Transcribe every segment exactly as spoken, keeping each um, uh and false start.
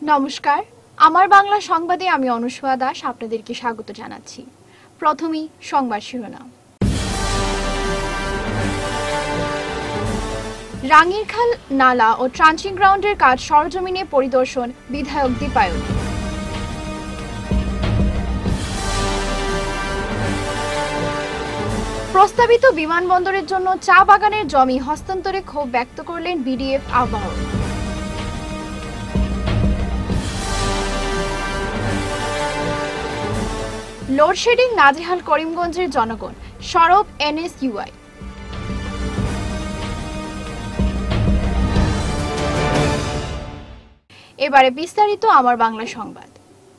নমস্কার, আমার বাংলা সংবাদে আমি অনুষ্কা দাস আপনাদেরকে স্বাগত জানাচ্ছি। প্রথমেই সংবাদ শিরোনাম। রাঙ্গিরখাল নালা ও ট্রাঞ্চিং গ্রাউন্ডের কাজ সরজমিনে পরিদর্শন বিধায়ক দীপায়ন। প্রস্তাবিত বিমানবন্দরের জন্য চা বাগানের জমি হস্তান্তরে ক্ষোভ ব্যক্ত করলেন বিডিএফ আহ্বায়ক। লোডশেডিং নাজেহাল করিমগঞ্জের জনগণ, সরব এনএসইউআই। এবারে বিস্তারিত আমার বাংলা সংবাদ।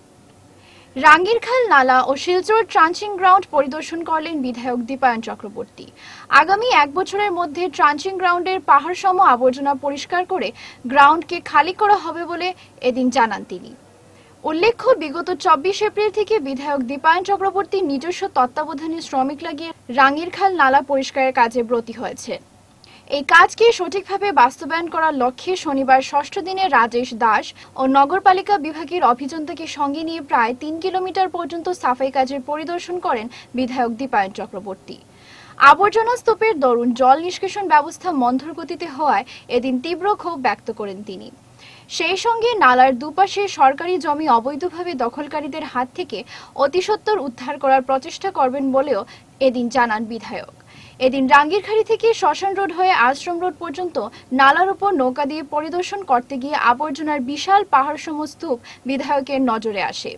রাঙ্গিরখাল নালা ও শিলচর ট্রাঞ্চিং গ্রাউন্ড পরিদর্শন করলেন বিধায়ক দীপায়ন চক্রবর্তী। আগামী এক বছরের মধ্যে ট্রাঞ্চিং গ্রাউন্ডের পাহাড়সম আবর্জনা পরিষ্কার করে গ্রাউন্ডকে খালি করা হবে বলে এদিন জানান তিনি। উল্লেখ্য, বিগত চব্বিশ এপ্রিল থেকে বিধায়ক দীপায়ন চক্রবর্তী নিজস্ব তত্ত্বাবধানে শ্রমিক লাগিয়ে রাঙ্গিরখাল নালা পরিষ্কারের কাজে ব্রতী হয়েছে। এই কাজকে সঠিকভাবে বাস্তবায়ন করার লক্ষ্যে শনিবার ষষ্ঠ দিনে রাজেশ দাস ও নগরপালিকা বিভাগের অভিযন্তাকে সঙ্গে নিয়ে প্রায় তিন কিলোমিটার পর্যন্ত সাফাই কাজের পরিদর্শন করেন বিধায়ক দীপায়ন চক্রবর্তী। আবর্জনা স্তূপের দরুন জল নিষ্কাশন ব্যবস্থা মন্থর গতিতে হওয়ায় এদিন তীব্র ক্ষোভ ব্যক্ত করেন তিনি। সেই সঙ্গে নালার দুপাশে সরকারি জমি অবৈধভাবে দখলকারীদের হাত থেকে অতিসত্বর উদ্ধার করার প্রচেষ্টা করবেন বলেও এদিন জানান বিধায়ক। এদিন রাঙ্গিরখাড়ি থেকে শ্মশান রোড হয়ে আশ্রম রোড পর্যন্ত নালার উপর নৌকা দিয়ে পরিদর্শন করতে গিয়ে আবর্জনার বিশাল পাহাড়সম স্তূপ বিধায়কের নজরে আসে।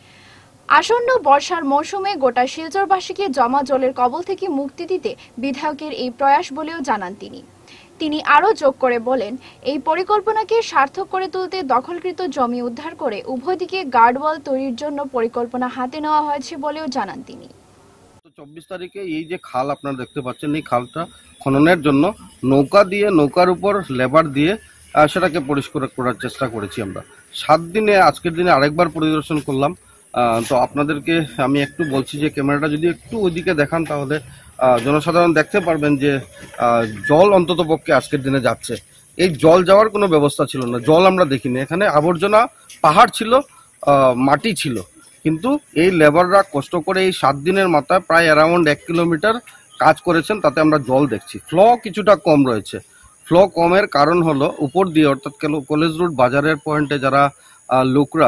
আসন্ন বর্ষার মৌসুমে গোটা শিলচরবাসীকে জমা জলের কবল থেকে মুক্তি দিতে বিধায়কের এই প্রয়াস বলেও জানান তিনি। তিনি আরও যোগ করে বলেন, এই পরিকল্পনাকে সার্থক করে তুলতে দখলকৃত জমি উদ্ধার করে উভয় দিকে গার্ডওয়াল তৈরির জন্য পরিকল্পনা হাতে নেওয়া হয়েছে বলেও জানান তিনি। চব্বিশ তারিখে এই যে খাল আপনারা দেখতে পাচ্ছেন, এই খালটা খননের জন্য নৌকা দিয়ে নৌকার উপর লেবার দিয়ে সেটাকে পরিষ্কার করার চেষ্টা করেছি আমরা। সাত দিনে আজকের দিনে আরেকবার পরিদর্শন করলাম। তো আপনাদেরকে আমি একটু বলছি যে ক্যামেরাটা যদি একটু ওইদিকে দেখান তাহলে জনসাধারণ দেখতে পারবেন যে জল অন্তত পক্ষে আজকের দিনে যাচ্ছে। এই জল যাওয়ার কোনো ব্যবস্থা ছিল না, জল আমরা দেখিনি। এখানে আবর্জনা পাহাড় ছিল, মাটি ছিল, কিন্তু এই লেবাররা কষ্ট করে এই সাত দিনের মাথায় প্রায় অ্যারাউন্ড এক কিলোমিটার কাজ করেছেন, তাতে আমরা জল দেখছি। ফ্লো কিছুটা কম রয়েছে। ফ্লো কমের কারণ হলো উপর দিয়ে অর্থাৎ কলেজ রোড বাজারের পয়েন্টে যারা লোকরা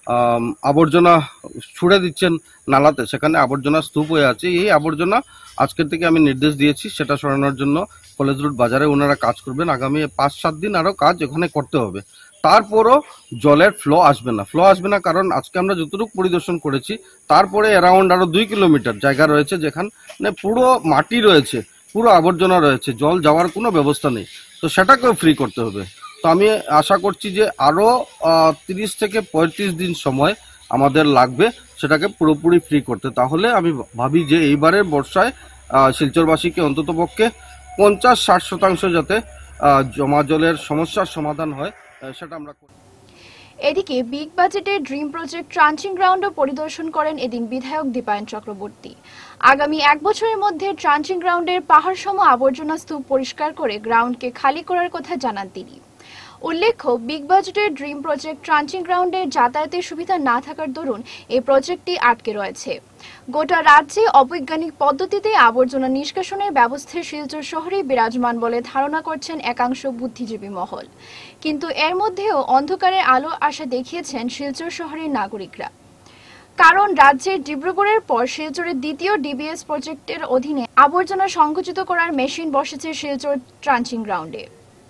আবর্জনা ছুড়ে দিচ্ছেন নালাতে, সেখানে আবর্জনা স্তূপ হয়ে আছে। এই আবর্জনা আজকের থেকে আমি নির্দেশ দিয়েছি সেটা সরানোর জন্য কলেজ রোড বাজারে ওনারা কাজ করবেন। আগামী পাঁচ সাত দিন আরও কাজ এখানে করতে হবে। তারপরও জলের ফ্লো আসবে না। ফ্লো আসবে না কারণ আজকে আমরা যতটুকু পরিদর্শন করেছি তারপরে অ্যারাউন্ড আরো দুই কিলোমিটার জায়গা রয়েছে যেখানে পুরো মাটি রয়েছে, পুরো আবর্জনা রয়েছে, জল যাওয়ার কোনো ব্যবস্থা নেই। তো সেটাকেও ফ্রি করতে হবে। তো আমি আশা করছি যে আরো তিরিশ থেকে পঁয়ত্রিশ দিন সময় আমাদের লাগবে সেটাকে পুরোপুরি ফ্রি করতে। তাহলে আমি ভাবি যে এইবারের বর্ষায় শিলচরবাসীকে অন্তত পক্ষে পঞ্চাশ ষাট শতাংশ যাতে জমা জলের সমস্যার সমাধান হয় সেটা আমরা করি। এদিকে বিগ বাজেটের ড্রিম প্রজেক্ট ট্রাঞ্চিং গ্রাউন্ডও পরিদর্শন করেন এদিন বিধায়ক দীপায়ন চক্রবর্তী। আগামী এক বছরের মধ্যে ট্রাঞ্চিং গ্রাউন্ডের পাহাড়সম আবর্জনা স্তূপ পরিষ্কার করে গ্রাউন্ডকে খালি করার কথা জানান তিনি। উল্লেখ্য, বিগ বাজেটের ড্রিম প্রজেক্ট ট্রাঞ্চিং গ্রাউন্ডের যাতায়াতের সুবিধা না থাকার দরুন এই প্রজেক্টটি আটকে রয়েছে। গোটা রাজ্যে অবৈজ্ঞানিক পদ্ধতিতে আবর্জনা নিষ্কাশনের ব্যবস্থা শিলচর শহরে বিরাজমান বলে ধারণা করছেন একাংশ বুদ্ধিজীবী মহল। কিন্তু এর মধ্যেও অন্ধকারের আলো আশা দেখিয়েছেন শিলচর শহরের নাগরিকরা। কারণ রাজ্যের ডিব্রুগড়ের পর শিলচরের দ্বিতীয় ডিবিএস প্রজেক্টের অধীনে আবর্জনা সংকুচিত করার মেশিন বসেছে শিলচর ট্রাঞ্চিং গ্রাউন্ডে।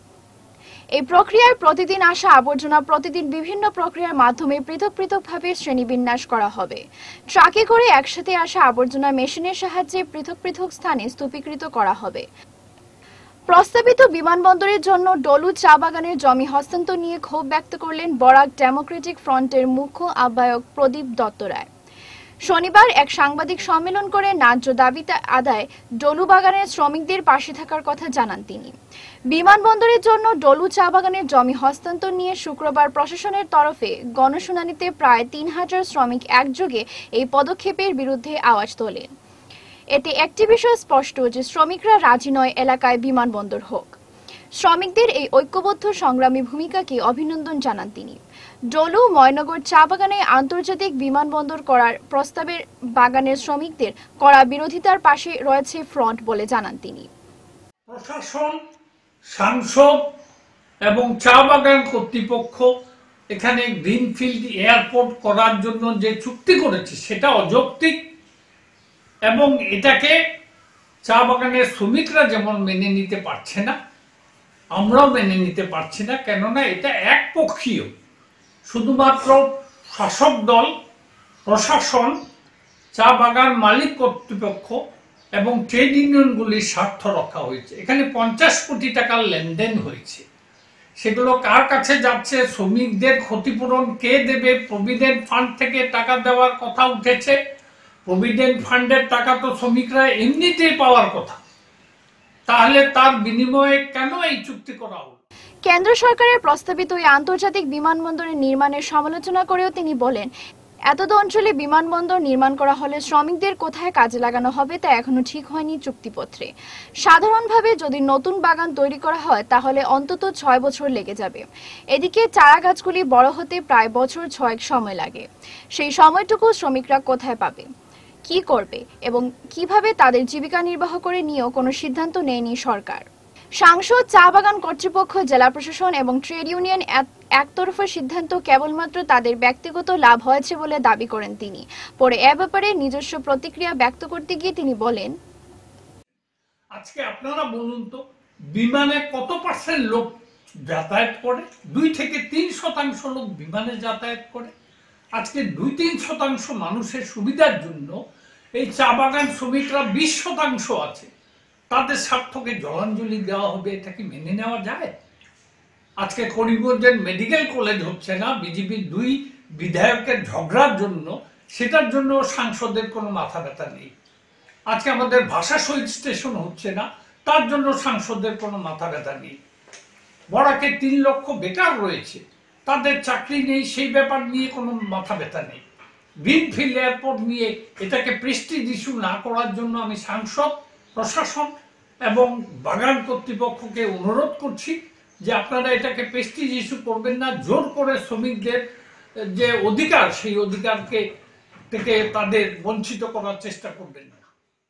এই প্রক্রিয়ায় প্রতিদিন আসা আবর্জনা প্রতিদিন বিভিন্ন প্রক্রিয়ার মাধ্যমে পৃথক পৃথকভাবে শ্রেণীবিন্যাস করা হবে। ট্রাকে করে একসাথে আসা আবর্জনা মেশিনের সাহায্যে পৃথক পৃথক স্থানে স্তূপীকৃত করা হবে। প্রস্তাবিত বিমানবন্দরের জন্য ডলু চা বাগানের জমি হস্তান্তর নিয়ে ক্ষোভ ব্যক্ত করলেন বরাক ডেমোক্রেটিক ফ্রন্টের মুখ্য আহ্বায়ক প্রদীপ দত্ত রায়। শনিবার এক সাংবাদিক সম্মেলন করে ন্যায্য দাবি আদায় ডলু বাগানের শ্রমিকদের পাশে থাকার কথা জানান তিনি। বিমানবন্দরের জন্য ডলু চা বাগানের জমি হস্তান্তর নিয়ে শুক্রবার প্রশাসনের তরফে গণশুনানিতে প্রায় তিন হাজার শ্রমিক একযোগে এই পদক্ষেপের বিরুদ্ধে আওয়াজ তোলেন। এতে একটি বিষয় স্পষ্ট যে শ্রমিকরা রাজি নয় এলাকায় বিমানবন্দর হোক। শ্রমিকদের এই ঐক্যবদ্ধ সংগ্রামী ভূমিকাকে অভিনন্দন জানান তিনি। ডলু ময়নগর চা বাগানে আন্তর্জাতিক বিমানবন্দর করার প্রস্তাবের বাগানের শ্রমিকদের কড়া বিরোধিতার পাশে রয়েছে ফ্রন্ট বলে জানান তিনি। প্রশাসন, সাংসদ এবং চা বাগান কর্তৃপক্ষ এখানে গ্রিনফিল্ড এয়ারপোর্ট করার জন্য যে চুক্তি করেছে সেটা অযৌক্তিক এবং এটাকে চা বাগানের শ্রমিকরা যেমন মেনে নিতে পারছে না, আমরাও মেনে নিতে পারছি না। কেননা এটা একপক্ষীয়, শুধুমাত্র শাসক দল, প্রশাসন, চা বাগান মালিক কর্তৃপক্ষ এবং ট্রেড ইউনিয়নগুলির স্বার্থ রক্ষা হয়েছে। এখানে পঞ্চাশ কোটি টাকার লেনদেন হয়েছে। সেগুলো কার কাছে যাচ্ছে, শ্রমিকদের ক্ষতিপূরণ কে দেবে, প্রভিডেন্ট ফান্ড থেকে টাকা দেওয়ার কথা উঠেছে। প্রভিডেন্ট ফান্ডের টাকা তো শ্রমিকরা এমনিতেই পাওয়ার কথা, তাহলে তার বিনিময়ে কেন এই চুক্তি করা হলো? কেন্দ্র সরকারের প্রস্তাবিত এই আন্তর্জাতিক বিমানবন্দরের নির্মাণের সমালোচনা করেও তিনি বলেন, এতদ অঞ্চলে বিমানবন্দর নির্মাণ করা হলে শ্রমিকদের কোথায় কাজে লাগানো হবে তা এখনো ঠিক হয়নি চুক্তিপত্রে। সাধারণভাবে যদি নতুন বাগান তৈরি করা হয় তাহলে অন্তত ছয় বছর লেগে যাবে। এদিকে চারা গাছগুলি বড় হতে প্রায় বছর ছয়েক সময় লাগে। সেই সময়টুকু শ্রমিকরা কোথায় পাবে, কি করবে এবং কিভাবে তাদের জীবিকা নির্বাহ করে নিয়েও কোনো সিদ্ধান্ত নেয়নি সরকার। সাংসদ, চা বাগান কর্তৃপক্ষ, জেলা প্রশাসন এবং ট্রেড ইউনিয়ন একতরফা সিদ্ধান্ত কেবলমাত্র তাদের ব্যক্তিগত লাভ হয়েছে বলে দাবি করেন তিনি। পরে এ ব্যাপারে নিজস্ব প্রতিক্রিয়া ব্যক্ত করতে গিয়ে তিনি বলেন, আজকে আপনারা বলুন তো, বিমানে কত পার্সেন্ট লোক যাতায়াত করে? দুই থেকে তিন শতাংশ লোক বিমানে যাতায়াত করে। আজকে দুই তিন শতাংশ মানুষের সুবিধার জন্য এই চা বাগান শ্রমিকরা বিশ শতাংশ আছে, তাদের স্বার্থকে জলাঞ্জলি দেওয়া হবে, এটা কি মেনে নেওয়া যায়? আজকে করিমগঞ্জের মেডিকেল কলেজ হচ্ছে না বিজেপির দুই বিধায়কের ঝগড়ার জন্য, সেটার জন্য সাংসদের কোনো মাথা ব্যথা নেই। আজকে আমাদের ভাষা শহীদ স্টেশন হচ্ছে না, তার জন্য সাংসদের কোনো মাথা ব্যথা নেই। বরাকে তিন লক্ষ বেকার রয়েছে, তাদের চাকরি নেই, সেই ব্যাপার নিয়ে কোনো মাথা ব্যথা নেই। গ্রিনফিল্ড এয়ারপোর্ট নিয়ে এটাকে প্রেস্টিজ ইস্যু না করার জন্য আমি সাংসদ, প্রশাসন এবং বাগান কর্তৃপক্ষকে অনুরোধ করছি যে আপনারা এটাকে প্রেস্টিজ ইস্যু করবেন না। জোর করে শ্রমিকদের যে অধিকার, সেই অধিকারকে থেকে তাদের বঞ্চিত করার চেষ্টা করবেন না।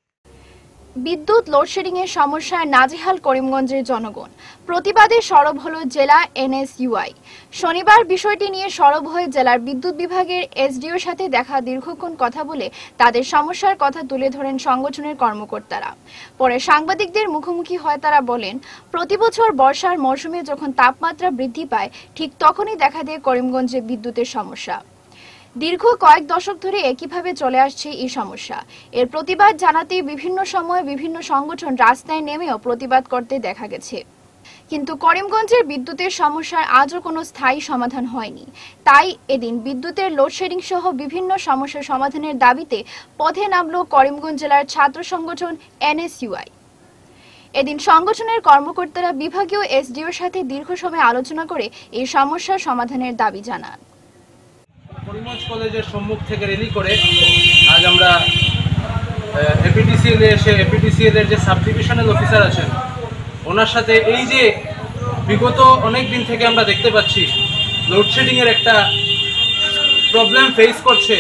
বিদ্যুৎ লোডশেডিং এর সমস্যায় নাজেহাল করিমগঞ্জের জনগণ। প্রতিবাদে সরব হল জেলা এনএসইউআই। শনিবার বিষয়টি নিয়ে সরব হয়ে জেলার বিদ্যুৎ বিভাগের এসডিওর সাথে দেখা দীর্ঘক্ষণ কথা বলে তাদের সমস্যার কথা তুলে ধরেন সংগঠনের কর্মকর্তারা। পরে সাংবাদিকদের মুখোমুখি হয় তারা বলেন, প্রতি বছর বর্ষার মৌসুমে যখন তাপমাত্রা বৃদ্ধি পায় ঠিক তখনই দেখা দেয় করিমগঞ্জে বিদ্যুতের সমস্যা। দীর্ঘ কয়েক দশক ধরে একইভাবে চলে আসছে এই সমস্যা। এর প্রতিবাদ জানাতে বিভিন্ন সময়ে বিভিন্ন সংগঠন রাস্তায় নেমেও প্রতিবাদ করতে দেখা গেছে, কিন্তু করিমগঞ্জের বিদ্যুতের সমস্যার আজও কোনো স্থায়ী সমাধান হয়নি। তাই এদিন বিদ্যুতের লোডশেডিং সহ বিভিন্ন সমস্যা সমাধানের দাবিতে পথে নামল করিমগঞ্জ জেলার ছাত্র সংগঠন এনএসইউআই। এদিন সংগঠনের কর্মকর্তারা বিভাগীয় এসডিওর সাথে দীর্ঘ সময় আলোচনা করে এই সমস্যার সমাধানের দাবি জানান। করিমগঞ্জ কলেজের সম্মুখ থেকে র্যালি করে আজ আমরা এপিডিসিএল এসে এপিডিসিএল এর যে সাব ডিভিশনাল অফিসার আছেন ওনার সাথে এই যে বিগত অনেক দিন থেকে আমরা দেখতে পাচ্ছি লোডশেডিং এর একটা প্রবলেম ফেস করছে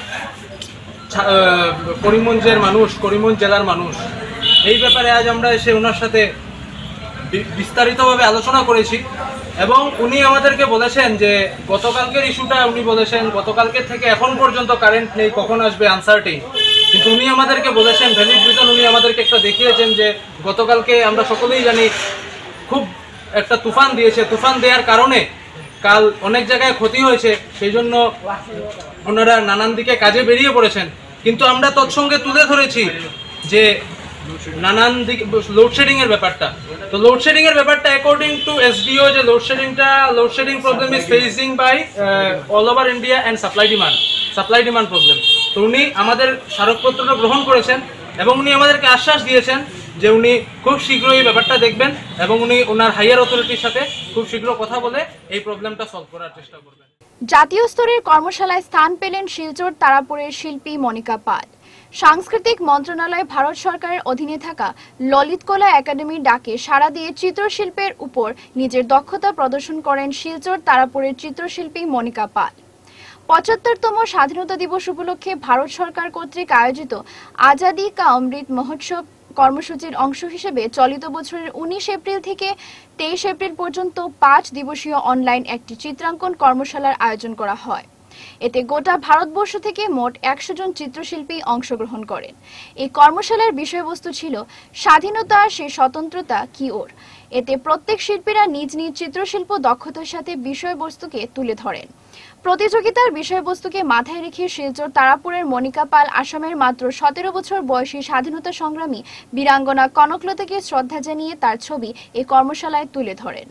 করিমগঞ্জের মানুষ, করিমগঞ্জ জেলার মানুষ, এই ব্যাপারে আজ আমরা এসে ওনার সাথে বিস্তারিতভাবে আলোচনা করেছি এবং উনি আমাদেরকে বলেছেন যে গতকালকের ইস্যুটা উনি বলেছেন গতকালকের থেকে এখন পর্যন্ত কারেন্ট নেই, কখন আসবে আনসার্টেইন, কিন্তু উনি আমাদেরকে বলেছেন ভ্যালিড রিজন উনি আমাদেরকে একটা দেখিয়েছেন যে গতকালকে আমরা সকলেই জানি খুব একটা তুফান দিয়েছে, তুফান দেওয়ার কারণে কাল অনেক জায়গায় ক্ষতি হয়েছে, সেই জন্য ওনারা নানান দিকে কাজে বেরিয়ে পড়েছেন। কিন্তু আমরা তৎসঙ্গে তুলে ধরেছি যে নানান দিক লোডশেডিং এর ব্যাপারটা, তো লোডশেডিং এর ব্যাপারটা অ্যাকর্ডিং টু এসডিও যে লোডশেডিংটা load shedding problem is facing by all over India and supply demand supply demand problem. তো উনি আমাদের স্মারকপত্রটা গ্রহণ করেছেন এবং উনি আমাদেরকে আশ্বাস দিয়েছেন যে উনি খুব শীঘ্রই এই ব্যাপারটা দেখবেন এবং উনি ওনার হাইয়ার অথরিটির সাথে খুব শীঘ্র কথা বলে এই প্রবলেমটা সলভ করার চেষ্টা করবেন। জাতীয় স্তরের কর্মশালায় স্থান পেলেন শিলচর তারাপুরের শিল্পী মনিকা পাল। সাংস্কৃতিক মন্ত্রণালয় ভারত সরকারের অধীনে থাকা ললিতকলা একাডেমির ডাকে সাড়া দিয়ে চিত্রশিল্পের উপর নিজের দক্ষতা প্রদর্শন করেন শিলচর তারাপুরের চিত্রশিল্পী মনিকা পাল। পঁচাত্তরতম স্বাধীনতা দিবস উপলক্ষে ভারত সরকার কর্তৃক আয়োজিত আজাদি কা অমৃত মহোৎসব কর্মসূচির অংশ হিসেবে চলিত বছরের উনিশ এপ্রিল থেকে তেইশ এপ্রিল পর্যন্ত পাঁচ দিবসীয় অনলাইন একটি চিত্রাঙ্কন কর্মশালার আয়োজন করা হয়। এতে গোটা ভারতবর্ষ থেকে মোট একশো জন চিত্রশিল্পী অংশগ্রহণ করেন। এই কর্মশালার বিষয়বস্তু ছিল স্বাধীনতা সে স্বতন্ত্রতা কি ওর। এতে প্রত্যেক শিল্পীরা নিজ নিজ চিত্রশিল্প দক্ষতার সাথে বিষয়বস্তুকে তুলে ধরেন। প্রতিযোগিতার বিষয়বস্তুকে মাথায় রেখে শিলচর তারাপুরের মনিকা পাল আসামের মাত্র সতেরো বছর বয়সী স্বাধীনতা সংগ্রামী বীরাঙ্গনা কনকলতাকে শ্রদ্ধা জানিয়ে তার ছবি এই কর্মশালায় তুলে ধরেন।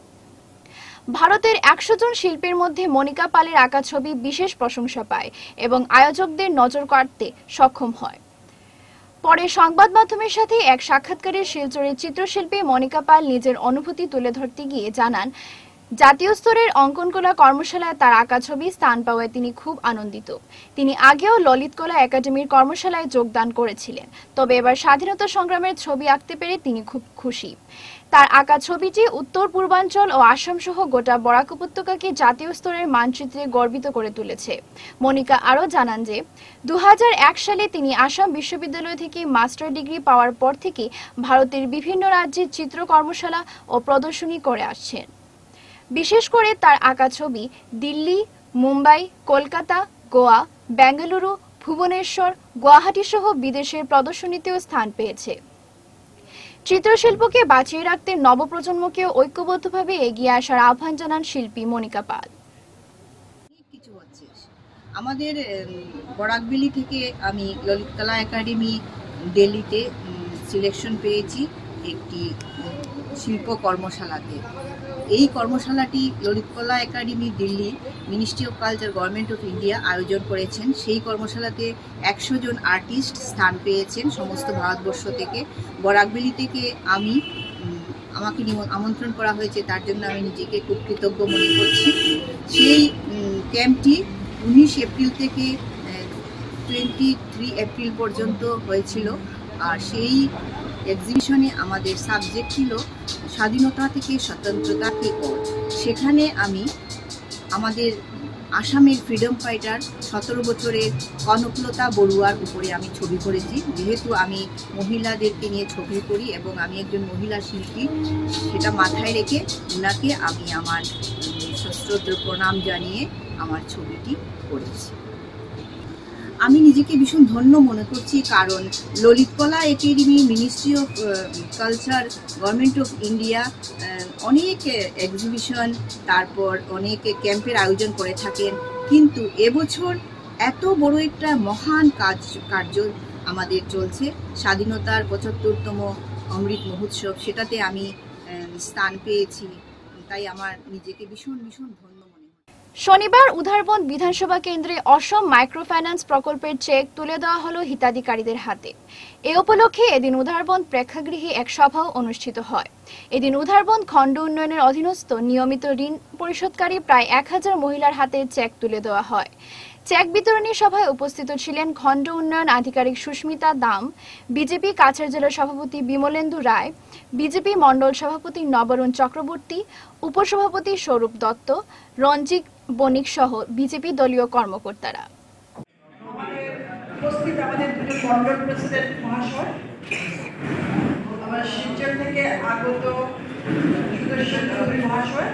ভারতের একশো জন শিল্পীর মধ্যে মনিকা পালের আঁকা ছবি বিশেষ প্রশংসা পায় এবং আয়োজকদের নজর কাড়তে সক্ষম হয়। পরে সংবাদ মাধ্যমের সাথে এক সাক্ষাৎকারে শিলচরের চিত্রশিল্পী মনিকা পাল নিজের অনুভূতি তুলে ধরতে গিয়ে জানান, জাতীয় স্তরের অঙ্কনকলা কর্মশালায় তার আঁকা ছবি স্থান পাওয়ায় তিনি খুব আনন্দিত। তিনি আগেও ললিতকলা একাডেমির কর্মশালায় যোগদান করেছিলেন, তবে এবার স্বাধীনতা সংগ্রামের ছবি আঁকতে পেরে তিনি খুব খুশি। তার আঁকা ছবিটি উত্তর পূর্বাঞ্চল ও আসাম সহ গোটা বরাক উপত্যকাকে জাতীয় স্তরের মানচিত্রে গর্বিত করে তুলেছে। মনিকা আরও জানান যে দু হাজার এক সালে তিনি আসাম বিশ্ববিদ্যালয় থেকে মাস্টার ডিগ্রি পাওয়ার পর থেকে ভারতের বিভিন্ন রাজ্যের চিত্র কর্মশালা ও প্রদর্শনী করে আসছেন। বিশেষ করে তার আঁকা ছবি দিল্লি, মুম্বাই, কলকাতা, গোয়া, বেঙ্গালুরু, ভুবনেশ্বর, গুয়াহাটি সহ বিদেশের প্রদর্শনীতেও স্থান পেয়েছে। চিত্রশিল্পকে বাঁচিয়ে রাখতে নবপ্রজন্মকে ঐক্যবদ্ধভাবে এগিয়ে আসার আহ্বান জানান শিল্পী মনিকা পাল। কিছু হচ্ছে আমাদের বরাকবেলি থেকে আমি ললিতকলা একাডেমি দিল্লিতে সিলেকশন পেয়েছি একটি শিল্প কর্মশালাতে। এই কর্মশালাটি Lalitkala academy Delhi, ministry of culture, government of India আয়োজন করেছেন। সেই কর্মশালাতে একশো জন আর্টিস্ট স্থান পেয়েছেন সমস্ত ভারতবর্ষ থেকে। বরাকবেলি থেকে আমি আমাকে আমন্ত্রণ করা হয়েছে, তার জন্য আমি নিজেকে খুব কৃতজ্ঞ মনে করছি। সেই ক্যাম্পটি উনিশ এপ্রিল থেকে টোয়েন্টি থ্রি এপ্রিল পর্যন্ত হয়েছিল। আর সেই এক্সিবিশনে আমাদের সাবজেক্ট ছিল স্বাধীনতা থেকে স্বতন্ত্রতা কি ওর। সেখানে আমি আমাদের আসামের ফ্রিডম ফাইটার সতেরো বছরের কনকলতা বড়ুয়ার উপরে আমি ছবি করেছি। যেহেতু আমি মহিলাদেরকে নিয়ে ছবি করি এবং আমি একজন মহিলা শিল্পী, সেটা মাথায় রেখে ওনাকে আমি আমার সশ্রদ্ধ প্রণাম জানিয়ে আমার ছবিটি করেছি। আমি নিজেকে ভীষণ ধন্য মনে করছি, কারণ Lalitkala academy, ministry of culture, government of India অনেক এক্সিবিশন, তারপর অনেক ক্যাম্পের আয়োজন করে থাকেন, কিন্তু এবছর এত বড় একটা মহান কাজ কার্য আমাদের চলছে, স্বাধীনতার পঁচাত্তরতম অমৃত মহোৎসব, সেটাতে আমি স্থান পেয়েছি। তাই আমার নিজেকে ভীষণ ভীষণ ধন্য মনে হয়। শনিবার উধারবন্দ বিধানসভা কেন্দ্রে অসম মাইক্রোফাইন্যান্স প্রকল্পের চেক তুলে দেওয়া হলো হিতাধিকারীদের হাতে। এ উপলক্ষে এদিন উধারবন্দ প্রেক্ষাগৃহে এক সভাও অনুষ্ঠিত হয়। এদিন উধারবন্দ খণ্ড উন্নয়নের অধীনস্থ নিয়মিত ঋণ পরিশোধকারী প্রায় এক হাজার মহিলার হাতে চেক তুলে দেওয়া হয়। চেক বিতরণী সভায় উপস্থিত ছিলেন খণ্ড উন্নয়ন আধিকারিক সুস্মিতা দাম, বিজেপি কাছাড় জেলা সভাপতি বিমলেন্দু রায়, বিজেপি মণ্ডল সভাপতি নবরুণ চক্রবর্তী, উপসভাপতি স্বরূপ দত্ত, রঞ্জিত বণিক সহ বিজেপি দলীয় কর্মকর্তারা। উপস্থিত আমাদের দুজন মণ্ডল প্রেসিডেন্ট মহাশয়, আমার শিলচর থেকে আগত সুদর্শন চৌধুরী মহাশয়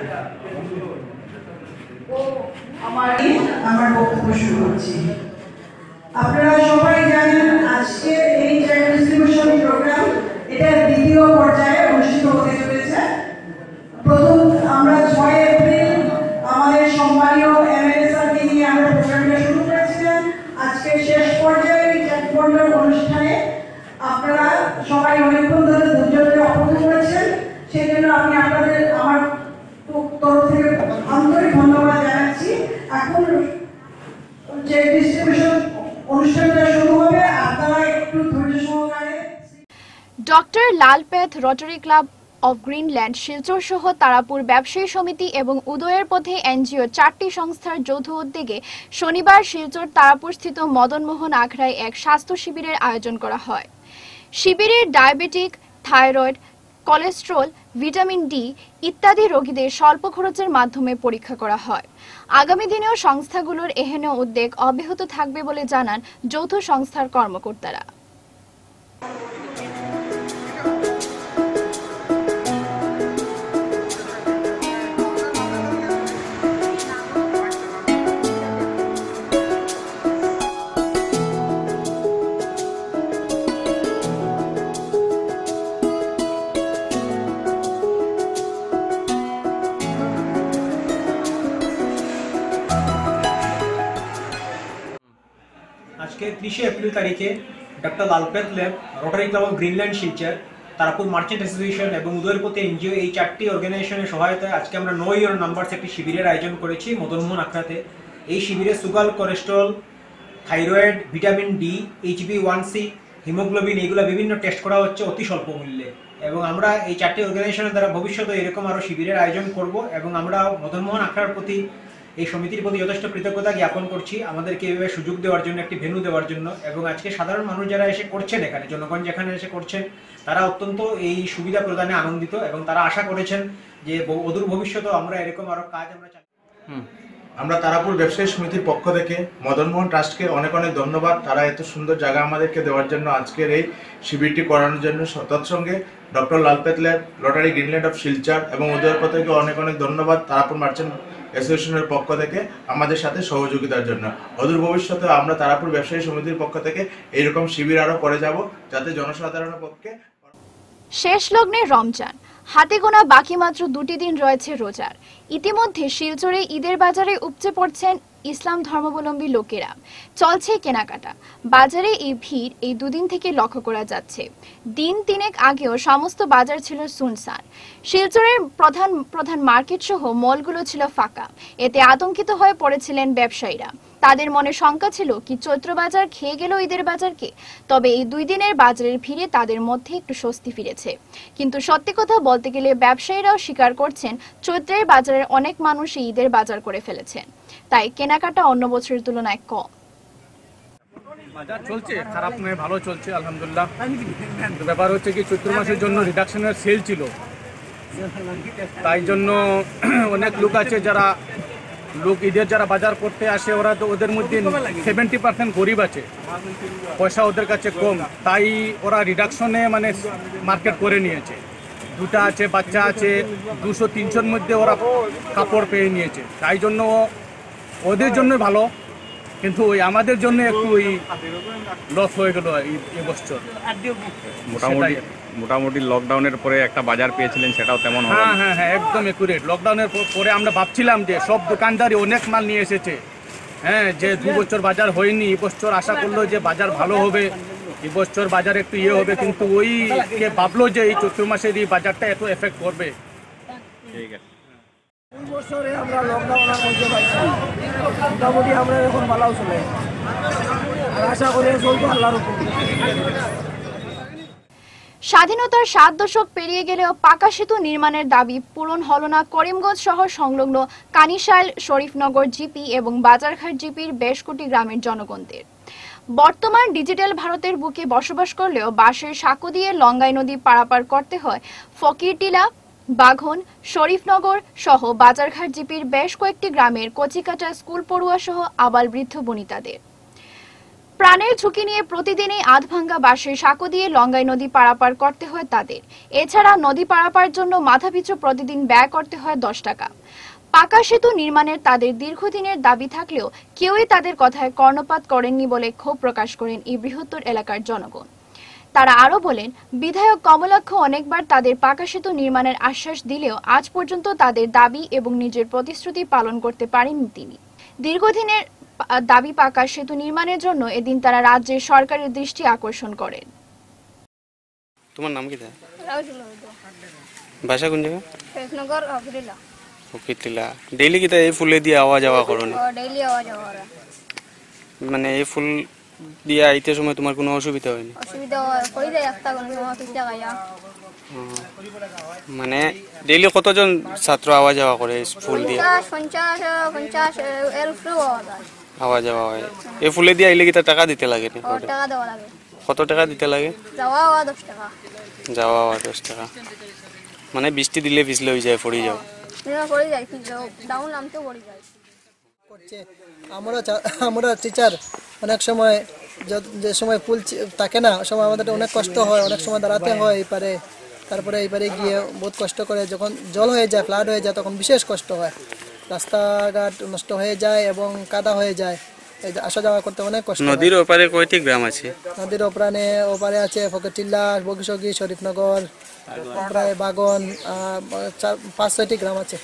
ও আমার আমার বক্তব্য শুরু করছি। আপনারা সবাই জানেন আজকে এই চেক ডিস্ট্রিবিউশন প্রোগ্রাম এটা দ্বিতীয় পর্যায়ে অনুষ্ঠিত হতে চলেছে। প্রথম আমরা ছয় এপ্রিল আমাদের সম্মানীয় এমএলএ স্যারকে নিয়ে আমরা প্রোগ্রামটা শুরু করেছিলাম। আজকে শেষ পর্যায়ে এই চেক বন্টন অনুষ্ঠানে আপনারা সবাই অনেকক্ষণ ধরে ধৈর্য ধরে অপেক্ষা করেছেন, সেই জন্য আমি আপনাদের আমার তরফ থেকে আন্তরিক ধন্যবাদ জানাচ্ছি। এখন যে ডিস্ট্রিবিউশন অনুষ্ঠানটা শুরু হবে, আপনারা একটু ধৈর্য সহকারে। Doctor Lalpeth rotary club of Greenland, Silchar সহ তারাপুর ব্যবসায়ী সমিতি এবং উদয়ের পথে এনজিও চারটি সংস্থার যৌথ উদ্যোগে শনিবার শিলচর তারাপুরস্থিত মদনমোহন আখড়ায় এক স্বাস্থ্য শিবিরের আয়োজন করা হয়। শিবিরে diabetic, thyroid, cholesterol, vitamin D ইত্যাদি রোগীদের স্বল্প খরচের মাধ্যমে পরীক্ষা করা হয়। আগামী দিনেও সংস্থাগুলোর এহেন উদ্যোগ অব্যাহত থাকবে বলে জানান যৌথ সংস্থার কর্মকর্তারা। আজকে ত্রিশে এপ্রিল তারিখে doctor Lalpeth lab, rotary club of Greenland Silchar, Tarapur merchant association এবং উদয়রপতি এনজিও এই চারটি অর্গানাইজেশনের সহায়তায় আজকে আমরা নো ইয়ার নাম্বারস একটি শিবিরের আয়োজন করেছি মদনমোহন আখড়াতে। এই শিবিরে sugar, cholesterol, thyroid, vitamin D, HB one C, haemoglobin এইগুলো বিভিন্ন টেস্ট করা হচ্ছে অতি স্বল্প মূল্যে। এবং আমরা এই চারটি অর্গানাইজেশনের দ্বারা ভবিষ্যতে এরকম আরও শিবিরের আয়োজন করব এবং আমরা মদনমোহন আখড়ার প্রতি এই সমিতির প্রতি যথেষ্ট কৃতজ্ঞতা জ্ঞাপন করছি আমাদেরকে এইভাবে সুযোগ দেওয়ার জন্য, একটি ভেন্যু দেওয়ার জন্য। এবং আজকে সাধারণ মানুষ যারা এসে করছেন, এখানে জনগণ যেখানে এসে করছেন, তারা অত্যন্ত এই সুবিধা প্রদানে আনন্দিত এবং তারা আশা করেছেন যে অদূর ভবিষ্যতেও আমরা এরকম আরো কাজ আমরা চালাই। আমরা তারাপুর ব্যবসায়ী সমিতির পক্ষ থেকে মদনমোহন ট্রাস্টকে অনেক অনেক ধন্যবাদ। তারা এত সুন্দর জায়গা আমাদেরকে দেওয়ার জন্য, আজকের এই শিবিরটি করানোর জন্য। তৎসঙ্গে doctor Lalpeth lab, rotary Greenland of Silchar এবং উদয়পথকে অনেক অনেক ধন্যবাদ তারাপুর মার্চেন্ট অ্যাসোসিয়েশনের পক্ষ থেকে আমাদের সাথে সহযোগিতার জন্য। অদূর ভবিষ্যতে আমরা তারাপুর ব্যবসায়ী সমিতির পক্ষ থেকে এইরকম শিবির আরও করে যাব, যাতে জনসাধারণের পক্ষে। শেষ লগ্নে রমজান, হাতে গোনা বাকি মাত্র দুটি দিন রয়েছে রোজার। ইতিমধ্যে শিলচরে ঈদের বাজারে উপচে পড়ছেন ইসলাম ধর্মাবলম্বী লোকেরা। চলছে কেনাকাটা। বাজারে এই ভিড় এই দুদিন থেকে লক্ষ্য করা যাচ্ছে। দিন তিনেক আগেও সমস্ত বাজার ছিল সুনসান। শিলচরের প্রধান প্রধান মার্কেট সহ মলগুলো ছিল ফাঁকা। এতে আতঙ্কিত হয়ে পড়েছিলেন ব্যবসায়ীরা। তাদের মনে শঙ্কা ছিল কি চৈত্র বাজার খেয়ে গেল ঈদের বাজারকে। তবে এই দুই দিনের বাজারের ভিড়ে তাদের মধ্যে একটু স্বস্তি ফিরেছে। কিন্তু সত্যি কথা বলতে গেলে ব্যবসায়ীরাও স্বীকার করছেন চৈত্রের বাজারের অনেক মানুষই ঈদের বাজার করে ফেলেছেন, তাই কেনাকাটা অন্য বছরের তুলনায় কম। বাজার চলছে, খারাপ নয়, ভালো চলছে আলহামদুলিল্লাহ। ব্যাপার হচ্ছে কি চৈত্র মাসের জন্য রিডাকশনের সেল ছিল, তাই জন্য অনেক লোক আছে যারা লোক ঈদের যারা বাজার করতে আসে, ওরা তো ওদের মধ্যে সেভেন্টি পার্সেন্ট গরিব আছে, পয়সা ওদের কাছে কম, তাই ওরা রিডাকশনে মানে মার্কেট করে নিয়েছে। দুটা আছে, বাচ্চা আছে, দুশো তিনশোর মধ্যে ওরা কাপড় পেয়ে নিয়েছে, তাই জন্য ওদের জন্য ভালো। কিন্তু ওই আমাদের জন্য একটু ওই লস হয়ে গেল এই বছর। মোটামুটি মোটামুটি লকডাউনের পরে একটা বাজার পেয়েছিলেন, সেটাও তেমন হলো না। হ্যাঁ হ্যাঁ হ্যাঁ একদম একুরেট। লকডাউনের পরে আমরা ভাবছিলাম যে সব দোকানদারই অনেক মাল নিয়ে এসেছে, হ্যাঁ, যে দু বছর বাজার হয়নি, এই বছর আশা করলো যে বাজার ভালো হবে, এই বছর বাজার একটু ইয়ে হবে, কিন্তু ওই কে ভাবলো যে এই চৈত্র মাসের এই বাজারটা এত এফেক্ট করবে। ঠিক আছে, দুই বছরে আমরা লকডাউনের মধ্যে পাইছি, মোটামুটি আমরা এখন ভালো চলে, আর আশা করি চলতো আল্লাহর উপর। স্বাধীনতার সাত দশক পেরিয়ে গেলেও পাকা সেতু নির্মাণের দাবি পূরণ হল না করিমগঞ্জ শহর সংলগ্ন কানিশাইল, শরীফনগর জিপি এবং বাজারঘাট জিপির বেশ কোটি গ্রামের জনগণদের। বর্তমান ডিজিটাল ভারতের বুকে বসবাস করলেও বাঁশের সাঁকো দিয়ে লঙ্গাই নদী পারাপার করতে হয় ফকিরটিলা, বাঘন, শরীফনগর সহ বাজারঘাট জিপির বেশ কয়েকটি গ্রামের কচিকাটা স্কুল পড়ুয়া সহ আবাল বৃদ্ধ বনিতাদের। প্রাণের ঝুঁকি নিয়ে প্রতিদিনই আধ ভাঙ্গা বাঁশের সাঁকো দিয়ে লঙ্গাই নদী পারাপার করতে হয় তাদের। এছাড়া নদী পারাপার জন্য মাথাপিছু প্রতিদিন ব্যয় করতে হয় দশ টাকা। পাকা সেতু নির্মাণের তাদের দীর্ঘদিনের দাবি থাকলেও কেউই তাদের কথায় কর্ণপাত করেননি বলে ক্ষোভ প্রকাশ করেন এই বৃহত্তর এলাকার জনগণ। তারা আরো বলেন, বিধায়ক কমলাক্ষ অনেকবার তাদের পাকা সেতু নির্মাণের আশ্বাস দিলেও আজ পর্যন্ত তাদের দাবি এবং নিজের প্রতিশ্রুতি পালন করতে পারেননি তিনি। দীর্ঘদিনের দাবি পাকা সেতু নির্মাণের জন্য এদিন তারা রাজ্যের সরকারের দৃষ্টি আকর্ষণ করেন। তোমার নাম কি? বাসা কোন জায়গা? শরীফনগর অফরিলা। ফকিরটিলা। ডেইলি কি এই ফুলে দিয়ে আওয়া যাওয়া করো? ডেইলি আওয়া যাওয়া করে। মানে এই ফুল দিয়ে আইতে সময় তোমার কোনো অসুবিধা হয়নি? অসুবিধা হয় কই যায় একটা কোন সময় পিঠা খাইয়া। মানে ডেইলি কতজন ছাত্র আওয়া যাওয়া করে স্কুল দিয়ে? পঞ্চাশ পঞ্চাশ পঞ্চাশ এর উপরেও হওয়া যায়। আওয়া যাওয়া হয়। এই ফুলে দিয়ে আইলে কি তা টাকা দিতে লাগে? ও টাকা দেওয়া লাগে। কত টাকা দিতে লাগে? যাওয়া হওয়া দশ টাকা। যাওয়া হওয়া দশ টাকা। মানে বৃষ্টি দিলে ভিজলে হয়ে যায়, পড়ে যাও? পড়ে যায়, ডাউন নামতেও পড়ে যায়। আমরা আমরা টিচার অনেক সময় যে সময় পুল থাকে না ওই সময় আমাদের অনেক কষ্ট হয়, অনেক সময় দাঁড়াতে হয় এই পারে, তারপরে এই পারে গিয়ে বহুত কষ্ট করে। যখন জল হয়ে যায়, ফ্লাড হয়ে যায়, তখন বিশেষ কষ্ট হয়। রাস্তাঘাট নষ্ট হয়ে যায় এবং কাদা হয়ে যায়, আসা যাওয়া করতে অনেক কষ্ট। নদীর ওপারে কয়টি গ্রাম আছে? নদীর ওপারে ওপারে আছে ফকিরটিল্লা, বগিসগি, শরীফনগর, প্রায় বাগন, পাঁচ ছয়টি গ্রাম আছে।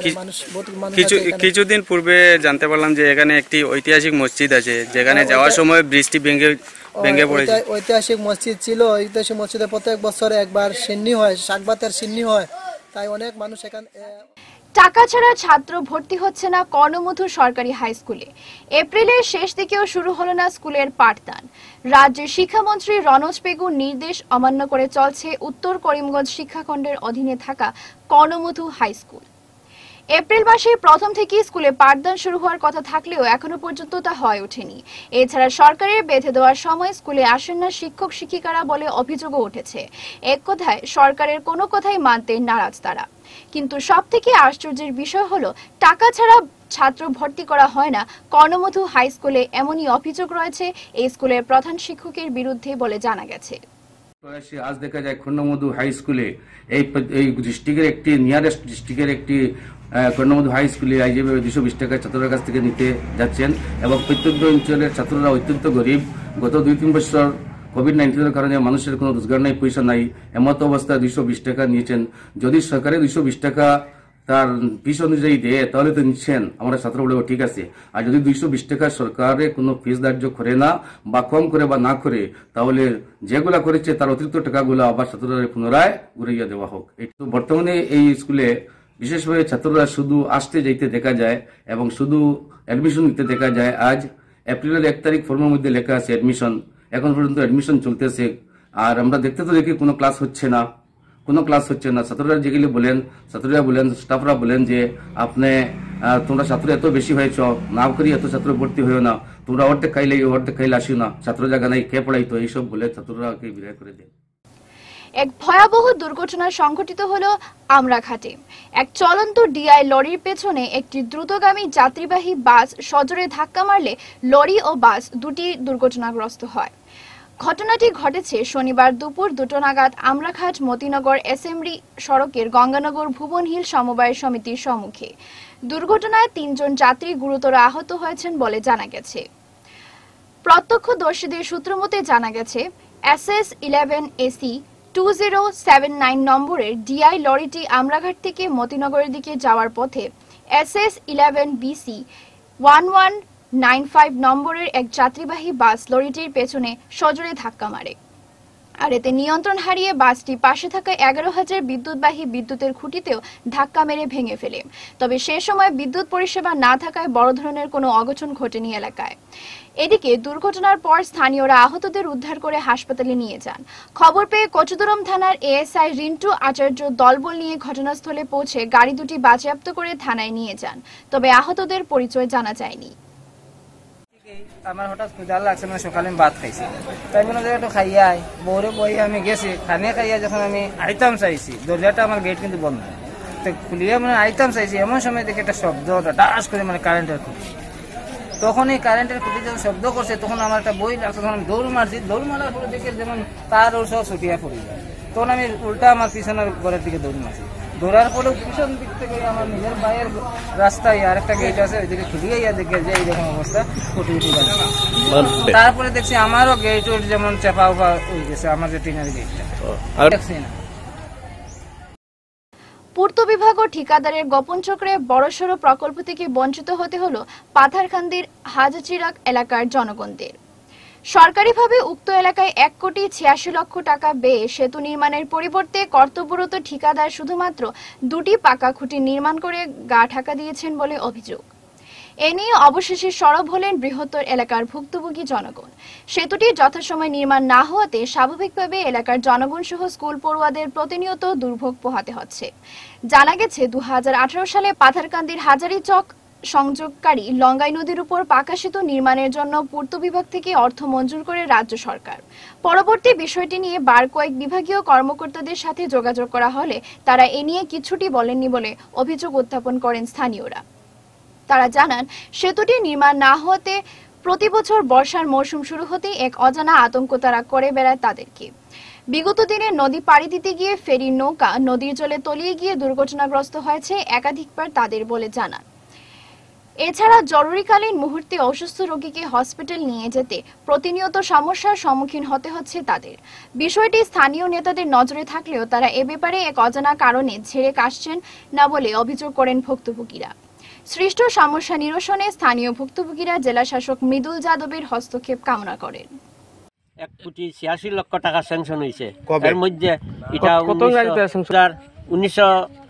কিছুদিন পূর্বে জানতে পারলাম যে এখানে একটি ঐতিহাসিক মসজিদ আছে, যেখানে যাওয়ার সময় বৃষ্টি ভেঙে ভেঙে পড়েছে। ঐতিহাসিক মসজিদ ছিল, ঐতিহাসিক মসজিদে প্রত্যেক বছরে একবার সিন্নি হয়, শাকবাতের সিন্নি হয়, তাই অনেক মানুষ এখানে। টাকা ছাড়া ছাত্র ভর্তি হচ্ছে না কর্ণমধু সরকারি হাই স্কুলে। এপ্রিলের শেষ দিকেও শুরু হলো না স্কুলের পাঠদান। রাজ্যের শিক্ষামন্ত্রী রনোজ পেগুর নির্দেশ অমান্য করে চলছে উত্তর করিমগঞ্জ শিক্ষাখণ্ডের অধীনে থাকা কর্ণমধু হাই স্কুল। এপ্রিল মাসে প্রথম থেকে স্কুলে পাঠদান শুরু হওয়ার কথা থাকলেও এখনো পর্যন্ত তা হয়ে ওঠেনি। এছাড়া সরকারের বেঁধে দেওয়ার সময় স্কুলে আসেন না শিক্ষক শিক্ষিকারা বলে অভিযোগও উঠেছে। এক কথায় সরকারের কোনো কথাই মানতে নারাজ তারা। কিন্তু সব থেকে আশ্চর্যের বিষয় হলো টাকা ছাড়া ছাত্র ভর্তি করা হয় না কর্ণমধু হাই স্কুলে, এমনই অভিযোগ রয়েছে এই স্কুলের প্রধান শিক্ষকের বিরুদ্ধে বলে জানা গেছে। আজ দেখা যায় কর্ণমধু হাই স্কুলে এই এই ডিস্ট্রিক্টের একটি নিয়ারেস্ট ডিস্ট্রিক্টের একটি কর্ণমধু হাই স্কুলে যেভাবে দুশো বিশ টাকা ছাত্রদের কাছ থেকে নিতে যাচ্ছেন এবং প্রত্যন্ত অঞ্চলের ছাত্ররা অত্যন্ত গরিব। গত দুই তিন বছর কোভিড নাইন্টিনের কারণে মানুষের কোনো রোজগার নাই, পয়সা নাই, এমত অবস্থায় দুইশো বিশ টাকা নিয়েছেন। যদি সরকারের দুইশো বিশ টাকা তার ফিস অনুযায়ী দেয় তাহলে তো নিচ্ছেন, আমরা ছাত্র বলবো ঠিক আছে। আর যদি দুইশো বিশ টাকা সরকারে কোনো ফিস ধার্য করে না বা কম করে বা না করে, তাহলে যেগুলা করেছে তার অতিরিক্ত টাকাগুলো আবার ছাত্রদের পুনরায় ঘুরাইয়া দেওয়া হোক। এই তো বর্তমানে এই স্কুলে বিশেষভাবে ছাত্ররা শুধু আসতে যাইতে দেখা যায় এবং শুধু অ্যাডমিশন নিতে দেখা যায়। আজ এপ্রিলের এক তারিখ ফর্মের মধ্যে লেখা আছে অ্যাডমিশন, এখন পর্যন্ত অ্যাডমিশন চলতেছে। আর আমরা দেখতে তো দেখি কোনো ক্লাস হচ্ছে না, কোনো ক্লাস হচ্ছে না। ছাত্ররা যেগুলি বলেন, ছাত্ররা বলেন, স্টাফরা বলেন যে আপনি তোমরা ছাত্র এত বেশি হয়েছ, না করি এত ছাত্র ভর্তি হয়েও না, তোমরা অর্ধেক খাইলে অর্ধেক খাইলে আসিও না, ছাত্র জায়গা নাই, কে পড়াইতো, এইসব বলে ছাত্ররাকে বিদায় করে দেন। এক ভয়াবহ দুর্ঘটনা সংঘটিত হলো আমরাঘাটে। এক চলন্ত ডিআই লরির পেছনে একটি দ্রুতগামী যাত্রীবাহী বাস সজোরে ধাক্কা মারলে লরি ও বাস দুটি দুর্ঘটনাগ্রস্ত হয়। ঘটনাটি ঘটেছে শনিবার দুপুর দুটো নাগাদ আমরাঘাট মতিনগর এসএমরি সড়কের গঙ্গানগর ভুবন হিল সমবায় সমিতির সম্মুখে। দুর্ঘটনায় তিনজন যাত্রী গুরুতর আহত হয়েছেন বলে জানা গেছে। প্রত্যক্ষদর্শীদের সূত্র মতে জানা গেছে S S eleven AC two zero seven nine নম্বরের ডিআই লরিটি আমরাঘাট থেকে মতিনগরের দিকে যাওয়ার পথে S S eleven BC one one nine five নম্বরের এক যাত্রীবাহী বাস লরিটির পেছনে সজোরে ধাক্কা মারে। আর এতে নিয়ন্ত্রণ হারিয়ে বাসটি পাশে থাকা এগারো হাজার বিদ্যুৎবাহী বিদ্যুতের খুঁটিতেও ধাক্কা মেরে ভেঙে ফেলে। তবে সে সময় বিদ্যুৎ পরিষেবা না থাকায় বড় ধরনের কোনো অঘটন ঘটেনি এলাকায়। এদিকে দুর্ঘটনার পর স্থানীয়রা আহতদের উদ্ধার করে হাসপাতালে নিয়ে যান। খবর পেয়ে কচুদরম থানার এএসআই রিন্টু আচার্য দলবল নিয়ে ঘটনাস্থলে পৌঁছে গাড়ি দুটি বাজেয়াপ্ত করে থানায় নিয়ে যান। তবে আহতদের পরিচয় জানা যায়নি। আমার হঠাৎ ক্ষুধা লাগছে, মানে সকালে আমি ভাত খাইছি, তাই বলে একটু খাইয়া বউরে বই আমি গেছি। খানে খাইয়া যখন আমি আইতাম চাইছি, দরজাটা আমার গেট কিন্তু বন্ধ, তো খুলিয়া মানে আইতাম চাইছি, এমন সময় দেখে একটা শব্দ ডাস করে, মানে কারেন্টের খুঁটি। তখন এই কারেন্টের খুঁটি যখন শব্দ করছে তখন আমার একটা বই লাগছে, তখন আমি দৌড় মারছি। দৌড় মারার পরে দেখে যেমন তার ওর সব ছুটিয়া পড়ে যায়, তখন আমি উল্টা আমার পিছনের ঘরের দিকে দৌড় মারছি। দৌড়ার পরেও পিছন দিক থেকে আমার নিজের ভাইয়ের রাস্তায় আর একটা গেট আছে, ওইদিকে খুলিয়ে গিয়ে দেখে যে এইরকম অবস্থা ফুটে উঠে যাচ্ছে। তারপরে দেখছি আমারও গেট ওর যেমন চাপা উপা হয়ে গেছে, আমার যে টিনের গেটটা দেখছি না। পূর্ত বিভাগ ও ঠিকাদারের গোপন চক্রে বড়সড় প্রকল্প থেকে বঞ্চিত হতে হলো পাথারকান্দির হাজচিরাক এলাকার জনগণদের। সরকারিভাবে উক্ত এলাকায় এক কোটি ছিয়াশি লক্ষ টাকা ব্যয়ে সেতু নির্মাণের পরিবর্তে কর্তব্যরত ঠিকাদার শুধুমাত্র দুটি পাকা খুঁটি নির্মাণ করে গা ঢাকা দিয়েছেন বলে অভিযোগ। এ নিয়ে অবশেষে সরব হলেন বৃহত্তর এলাকার ভুক্তভোগী জনগণ। সেতুটি যথাসময়ে নির্মাণ না হওয়াতে স্বাভাবিকভাবে এলাকার জনগণ সহ স্কুল পড়ুয়াদের প্রতিনিয়ত দুর্ভোগ পোহাতে হচ্ছে। জানা গেছে দু হাজার আঠারো সালে পাথারকান্দির হাজারীচক সংযোগকারী লঙ্গাই নদীর উপর পাকা সেতু নির্মাণের জন্য পূর্ত বিভাগ থেকে অর্থ মঞ্জুর করে রাজ্য সরকার। পরবর্তী বিষয়টি নিয়ে বার কয়েক বিভাগীয় কর্মকর্তাদের সাথে যোগাযোগ করা হলে তারা এ নিয়ে কিছুটি বলেননি বলে অভিযোগ উত্থাপন করেন স্থানীয়রা। তারা জানান, সেতুটি নির্মাণ না হতে প্রতি বছর বর্ষার মৌসুম শুরু হতেই এক অজানা আতঙ্ক তারা করে বেড়ায় তাদেরকে। বিগত দিনে নদী পাড়ি দিতে গিয়ে ফেরির নৌকা নদীর জলে তলিয়ে গিয়ে দুর্ঘটনাগ্রস্ত হয়েছে একাধিকবার তাদের বলে জানান। এছাড়া জরুরিকালীন মুহূর্তে অসুস্থ রোগীকে হসপিটাল নিয়ে যেতে প্রতিনিয়ত সমস্যার সম্মুখীন হতে হচ্ছে তাদের। বিষয়টি স্থানীয় নেতাদের নজরে থাকলেও তারা এ ব্যাপারে এক অজানা কারণে ঝেড়ে কাটছেন না বলে অভিযোগ করেন ভুক্তভোগীরা। সৃষ্ট সমস্যা নিরসনে স্থানীয় ভুক্তভোগীরা জেলা শাসক মৃদুল যাদবের হস্তক্ষেপ কামনা করেন। এক কোটি ছিয়াশি লক্ষ টাকা স্যাংশন হয়েছে। কবে? এর মধ্যে এটা কত গাড়িতে স্যাংশন? উনিশশো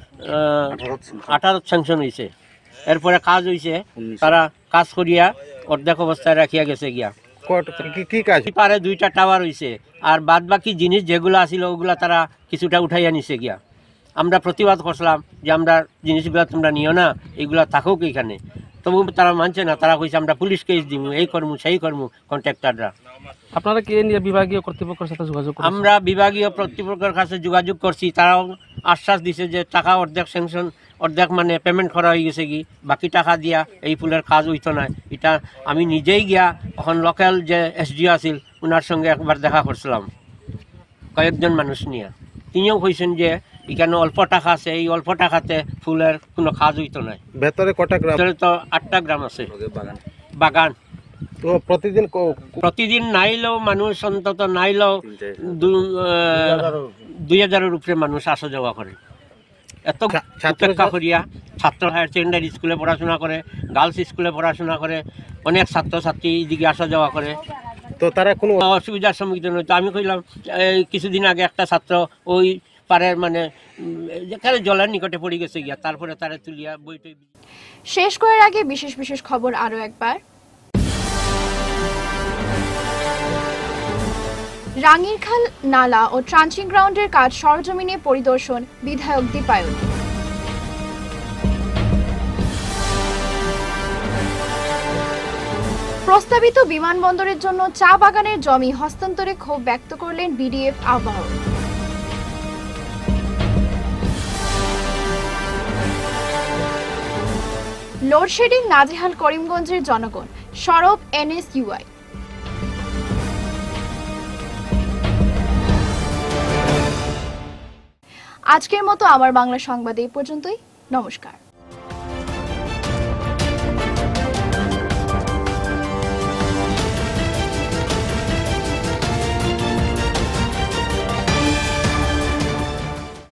আঠারো স্যাংশন হয়েছে। এরপরে কাজ হয়েছে, তারা কাজ করিয়া অর্ধেক অবস্থায় রাখিয়া গেছে গিয়া। কি কাজ? পারে দুইটা টাওয়ার হয়েছে, আর বাদ বাকি জিনিস যেগুলো আছিল ওগুলা তারা কিছুটা উঠাইয়া নিছে গিয়া। আমরা প্রতিবাদ করছিলাম যে আমরা জিনিসগুলো তোমরা নিও না, এগুলা থাকুক এখানে। তবু তারা মানছে না, তারা কইছে আমরা পুলিশ কেস দিব, এই কর্ম সেই কর্ম কন্ট্রাক্টররা। আপনারা কে নিয়ে বিভাগীয় কর্তৃপক্ষের সাথে যোগাযোগ করেছেন? আমরা বিভাগীয় কর্তৃপক্ষের কাছে যোগাযোগ করছি, তারাও আশ্বাস দিছে যে টাকা অর্ধেক স্যাংশন অর্ধেক মানে পেমেন্ট করা হয়ে গেছে, কি বাকি টাকা দিয়া এই ফুলের কাজ হইতো না। এটা আমি নিজেই গিয়া এখন লোকাল যে এসডিও আছিল ওনার সঙ্গে একবার দেখা করছিলাম কয়েকজন মানুষ নিয়ে। তিনিও কইছেন যে এখানে অল্প টাকা আছে, এই অল্প টাকাতে ফুলের কোনো কাজ হইতো না। ভেতরে কটা গ্রাম? ভেতরে তো আটটা গ্রাম আছে বাগান। তো প্রতিদিন প্রতিদিন নাইলেও মানুষ অন্তত নাইলেও দুই হাজারের উপরে মানুষ আসা যাওয়া করে। এত উপেক্ষা করিয়া ছাত্র হায়ার সেকেন্ডারি স্কুলে পড়াশোনা করে, গার্লস স্কুলে পড়াশোনা করে, অনেক ছাত্রছাত্রী এদিকে আসা যাওয়া করে। তো তারা কোনো অসুবিধার সম্মুখীন হতো। আমি কইলাম এই কিছুদিন আগে একটা ছাত্র ওই পাড়ের মানে যেখানে জলের নিকটে পড়ে গেছে গিয়া, তারপরে তারা তুলিয়া বইটই। শেষ করার আগে বিশেষ বিশেষ খবর আরো একবার। রাঙ্গিরখাল নালা ও ট্রাঞ্চিং গ্রাউন্ডের কাজ সরজমিনে পরিদর্শন বিধায়ক দীপায়ন। প্রস্তাবিত বিমানবন্দরের জন্য চা বাগানের জমি হস্তান্তরে ক্ষোভ ব্যক্ত করলেন বিডিএফ আহ্বায়ক। লোডশেডিং নাজেহাল করিমগঞ্জের জনগণ, সরব এনএসইউআই। আজকের মতো আমার বাংলা সংবাদ এই পর্যন্তই। নমস্কার।